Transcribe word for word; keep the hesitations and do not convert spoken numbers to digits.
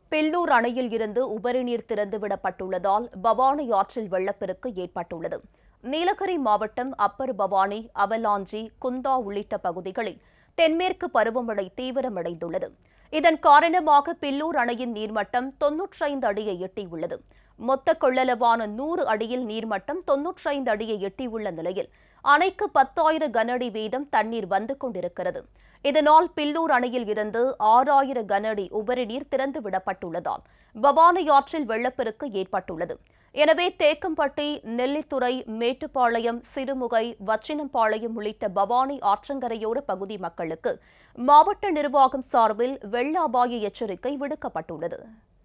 பில்லூர் அணையில் இருந்து உபரி நீர் திறந்துவிடப்பட்டுள்ளதால் பவானி ஆற்றில் வெள்ளப்பெருக்கு ஏற்பட்டுள்ளது. நீலகிரி மாவட்டம் அப்பர் பவானி, அவலாஞ்சி, குந்தா உள்ளிட்ட பகுதிகளில் தென்மேற்கு பருவமழை தீவிரமடைந்துள்ளது. இதன் காரணமாக பில்லூர் அணையின் நீர்மட்டம் தொன்னூற்றி ஐந்து அடியை எட்டியுள்ளது. மொத்த கொள்ளளவான நூறு அடியில் நீர்மட்டம் தொன்னூற்றி ஐந்து அடியை எட்டியுள்ள நிலையில் அணைக்கு பத்தாயிரம் கன அடி வீதம் தண்ணீர் வந்து கொண்டிருக்கிறது. இதனால் பில்லூர் அணையில் இருந்து ஆறாயிரம் கன அடி உபரி நீர் திறந்து விடப்பட்டுள்ளதால் பவானி ஆற்றில் வெள்ளப்பெருக்கு ஏற்பட்டுள்ளது. எனவே தேக்கம்பட்டி, நெல்லித்துறை, மேட்டுப்பாளையம், சிறுமுகை, வச்சினம்பாளையம் உள்ளிட்ட பவானி ஆற்றங்கரையோர பகுதி மக்களுக்கு மாவட்ட நிர்வாகம் சார்பில் வெள்ள அபாய எச்சரிக்கை விடுக்கப்பட்டுள்ளது.